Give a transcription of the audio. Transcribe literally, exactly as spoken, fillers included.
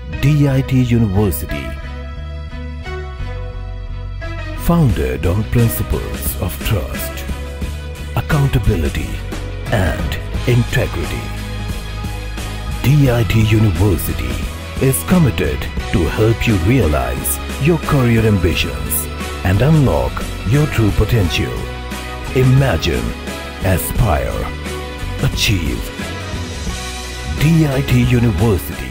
D I T University, founded on principles of trust, accountability and integrity. D I T University is committed to help you realize your career ambitions and unlock your true potential. Imagine, aspire, achieve. D I T University.